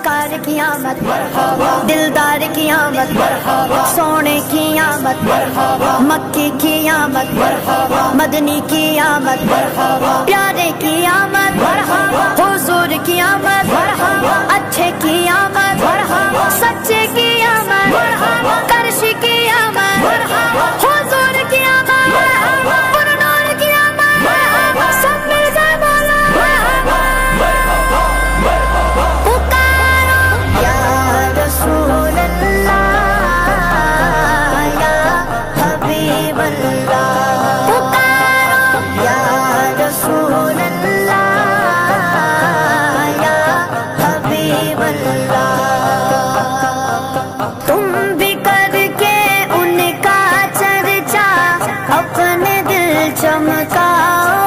سرکار کی آمد دلدار کی آمد سونے کی آمد مکی کی آمد مدنی کی آمد پیارے کی آمد حضور کی آمد اچھے کی آمد سچے کی آمد کرشی کی آمد حضور کی آمد پرنور کی آمد سب مل جائے مولا پکارو یا رسول اللہ یا حبیب اللہ پکارو یا رسول اللہ یا حبیب اللہ تم بھی کر کے ان کا چرچا اپنے دل چمکاؤ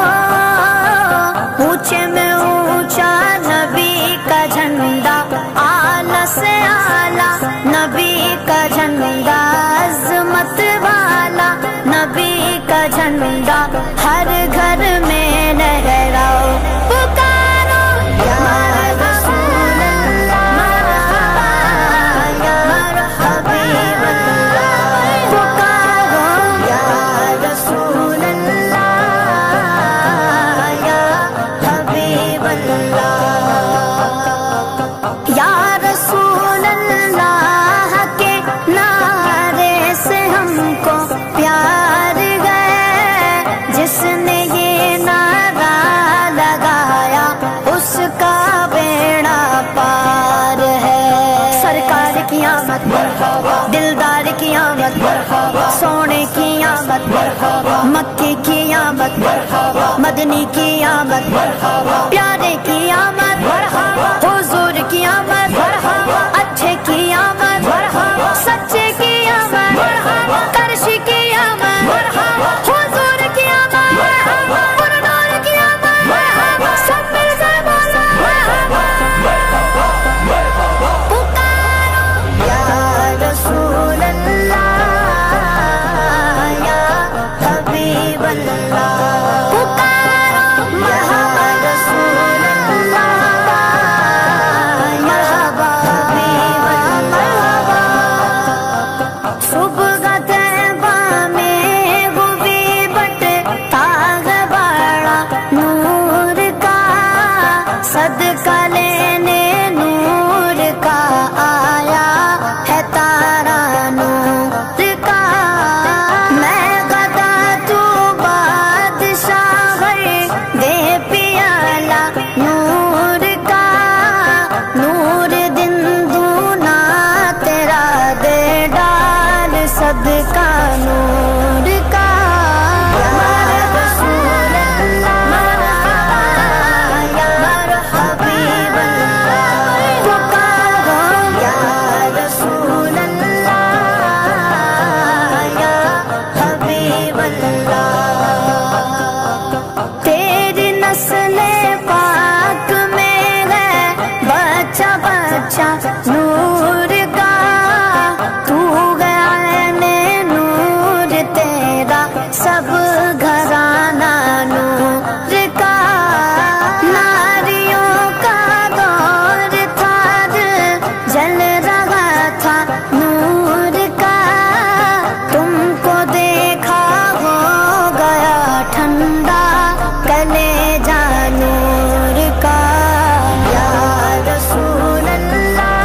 اونچے میں اونچا نبی کا جھنڈا اعلیٰ سے اعلیٰ نبی کا جھنڈا عظمت والا نبی کا جھنڈا ہر گھر میں لہراؤ پکارو یا رسول اللہ یا حبیب اللہ پکارو یا رسول اللہ یا حبیب اللہ یا رسول اللہ کے نعرے سے ہم کو پیار گئے جس نے یہ نعرہ لگایا اس کا بیڑا پار ہے سرکار کی آمد دلدار کی آمد سونے کی آمد مکی کی آمد مدنی کی آمد پیارے کی آمد حضور کی آمد اچھے کی آمد سچے کی آمد کرشی کی آمد حضور کی آمد پرنور کی آمد سب مل جائے مولا پکارو یا رسول اللہ یا حبیب اللہ پکارو یا رسول اللہ یا حبیب اللہ صبح طیبہ میں وہ بھی بٹتا ہے بڑا نور کا صدقہ لینے نور کا آیا ہے تارا نور کا میں گدا تو بادشاہ دے پیالہ نور کا نور دن دونا تیرا دے ڈال صدقہ نور کا یا رسول اللہ یا حبیب اللہ پکارو یا رسول اللہ یا حبیب اللہ تیری نسل پاک میں ہے بچہ بچہ نور کا تو عین نور تیرا سب گھرانہ نور کا ناریوں کا دور تھا جل رہا تھا نور کا تم کو دیکھا ہو گیا ٹھنڈا کلیجہ نور کا یا رسول اللہ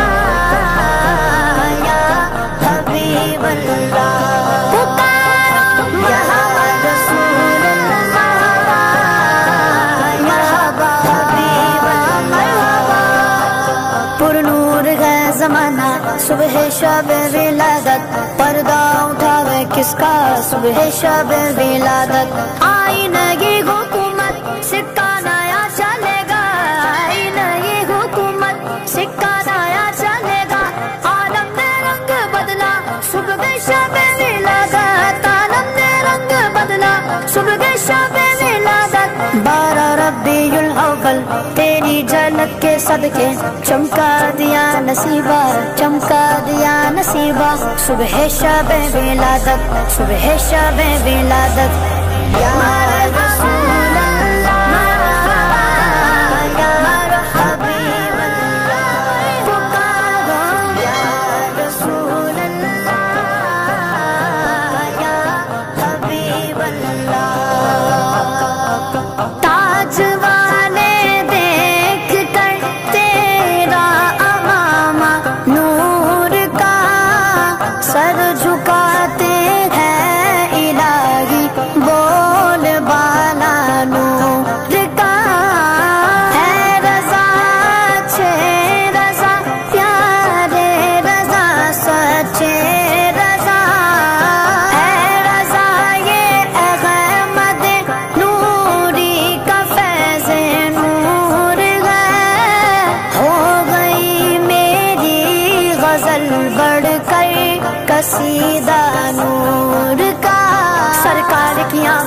یا حبیب اللہ پکارو یا رسول اللہ یا حبیب اللہ پرنور ہے زمانہ صبح شب ولادت پردہ اٹھاوے کس کا صبح شب ولادت آئی نئی حکومت سکہ نیا چلے گا آئی نئی حکومت سکہ نیا چلے گا عالم نے رنگ بدلا صبح شب ولادت عالم نے رنگ بدلا صبح شب ولادت 12 ربیع الاول تیری جھلک کے صدقے چمکا دیا نصیبہ چمکا دیا نصیبہ صبح شب ولادت صبح شب ولادت یا رسول اللہ یا حبیب اللہ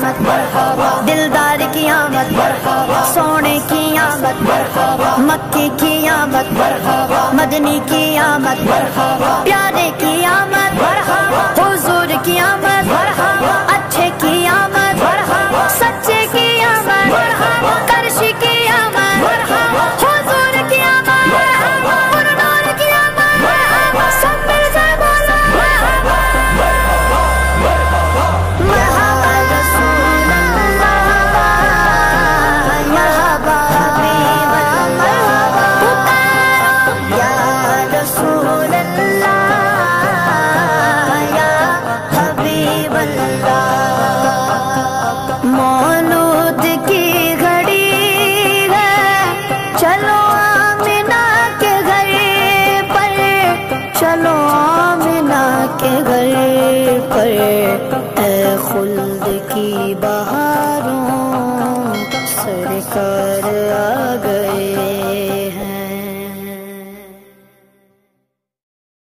آمد دلدار کی آمد سونے کی آمد مکی کی آمد مدنی کی آمد پیارے کی آمد حضور کی آمد اچھے کی آمد سچے کی آمد کرشی کی آمد حضور کی آمد پرنور کی آمد سب مل جائے بولا مرحبا رسول اللہ مرحبا حبیب اللہ پکارو یا رسول اللہ یا حبیب اللہ مولود کی گھڑی ہے چلو آمنہ کے گھر پر چلو آمنہ کے گھر پر اے خلد کی بہاروں سرکار آ گئے